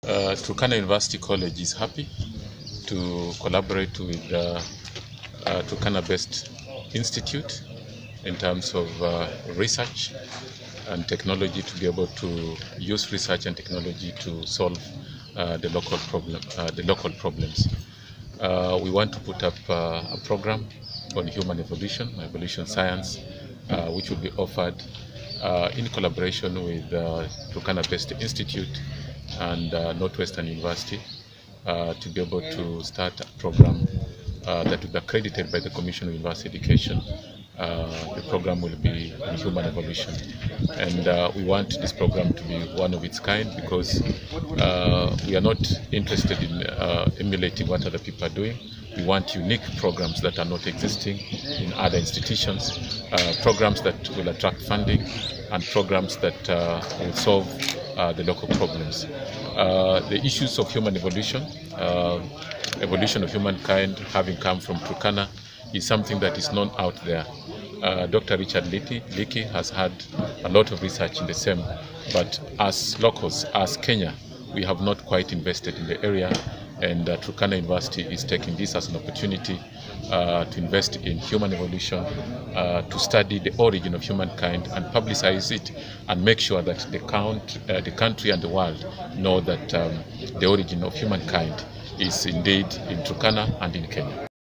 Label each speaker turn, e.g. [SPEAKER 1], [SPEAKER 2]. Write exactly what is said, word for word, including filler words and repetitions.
[SPEAKER 1] Uh, Turkana University College is happy to collaborate with uh, uh, Turkana-based institute in terms of uh, research and technology to be able to use research and technology to solve uh, the local problem, uh, the local problems. Uh, we want to put up uh, a program on human evolution, evolution science, uh, which will be offered uh, in collaboration with uh, Turkana-based institute and uh, Northwestern University uh, to be able to start a program uh, that will be accredited by the Commission on University Education. Uh, the program will be on human evolution, and uh, we want this program to be one of its kind because uh, we are not interested in uh, emulating what other people are doing. We want unique programs that are not existing in other institutions, uh, programs that will attract funding, and programs that uh, will solve uh, the local problems. Uh, the issues of human evolution, uh, evolution of humankind having come from Turkana, is something that is known out there. Uh, Doctor Richard Leakey has had a lot of research in the same, but as locals, as Kenya, we have not quite invested in the area, and uh, Turkana University is taking this as an opportunity uh, to invest in human evolution, uh, to study the origin of humankind and publicize it, and make sure that the, count, uh, the country and the world know that um, the origin of humankind is indeed in Turkana and in Kenya.